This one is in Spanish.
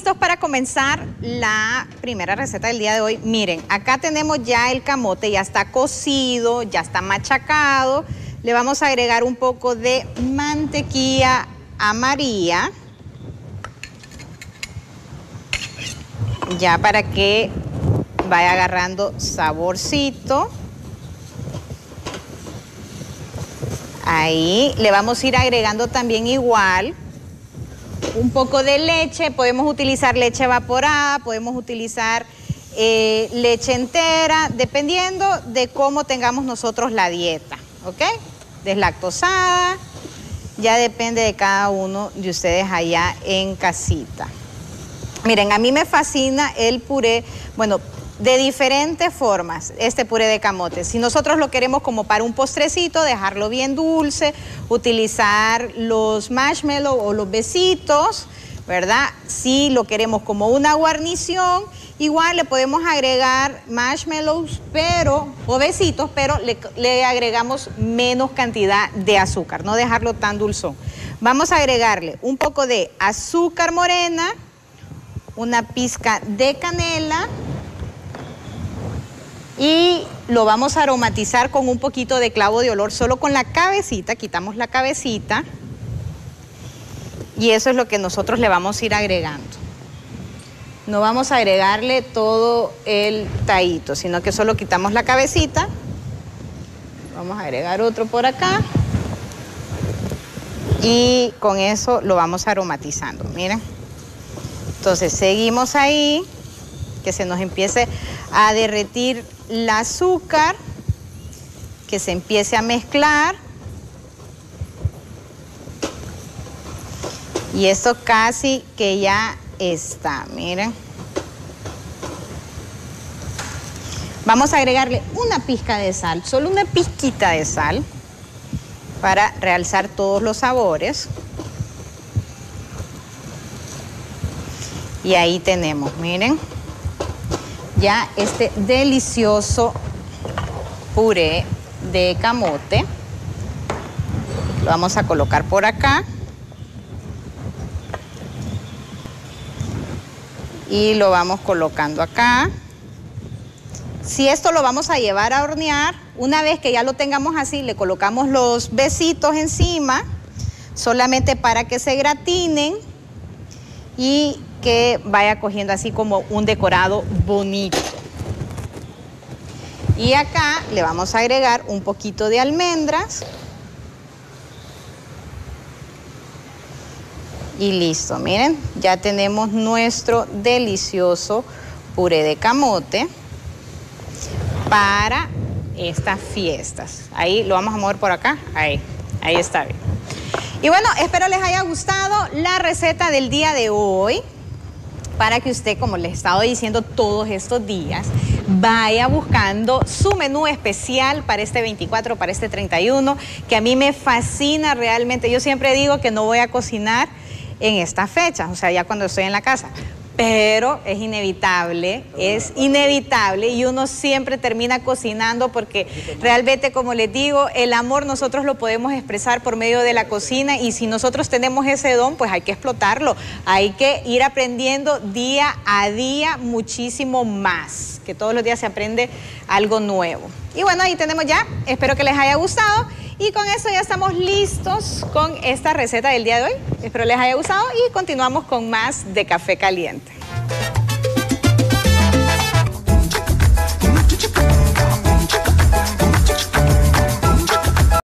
listos para comenzar la primera receta del día de hoy. Miren, acá tenemos ya el camote, ya está cocido, ya está machacado. Le vamos a agregar un poco de mantequilla amarilla, ya para que vaya agarrando saborcito. Ahí le vamos a ir agregando también igual un poco de leche. Podemos utilizar leche evaporada, podemos utilizar leche entera, dependiendo de cómo tengamos nosotros la dieta, ¿ok? Deslactosada, ya depende de cada uno de ustedes allá en casita. Miren, a mí me fascina el puré, bueno, de diferentes formas, este puré de camote. Si nosotros lo queremos como para un postrecito, dejarlo bien dulce, utilizar los marshmallows o los besitos, ¿verdad? Si lo queremos como una guarnición, igual le podemos agregar marshmallows, o besitos, pero le agregamos menos cantidad de azúcar, no dejarlo tan dulzón. Vamos a agregarle un poco de azúcar morena, una pizca de canela, y lo vamos a aromatizar con un poquito de clavo de olor, solo con la cabecita, quitamos la cabecita, y eso es lo que nosotros le vamos a ir agregando. No vamos a agregarle todo el tallito, sino que solo quitamos la cabecita. Vamos a agregar otro por acá, y con eso lo vamos aromatizando, miren. Entonces seguimos ahí, que se nos empiece a derretir el azúcar, que se empiece a mezclar. Y esto casi que ya está, miren. Vamos a agregarle una pizca de sal, solo una pizquita de sal, para realzar todos los sabores. Y ahí tenemos, miren, ya este delicioso puré de camote. Lo vamos a colocar por acá. Y lo vamos colocando acá. Si esto lo vamos a llevar a hornear, una vez que ya lo tengamos así, le colocamos los besitos encima, solamente para que se gratinen y que vaya cogiendo así como un decorado bonito. Y acá le vamos a agregar un poquito de almendras. Y listo, miren, ya tenemos nuestro delicioso puré de camote para estas fiestas. Ahí lo vamos a mover por acá, ahí está bien. Y bueno, espero les haya gustado la receta del día de hoy, para que usted, como les he estado diciendo todos estos días, vaya buscando su menú especial para este 24, para este 31, que a mí me fascina realmente. Yo siempre digo que no voy a cocinar en estas fechas, o sea, ya cuando estoy en la casa, pero es inevitable y uno siempre termina cocinando, porque realmente, como les digo, el amor nosotros lo podemos expresar por medio de la cocina, y si nosotros tenemos ese don, pues hay que explotarlo, hay que ir aprendiendo día a día muchísimo más, que todos los días se aprende algo nuevo. Y bueno, ahí tenemos ya, espero que les haya gustado. Y con eso ya estamos listos con esta receta del día de hoy. Espero les haya gustado y continuamos con más de Café Caliente.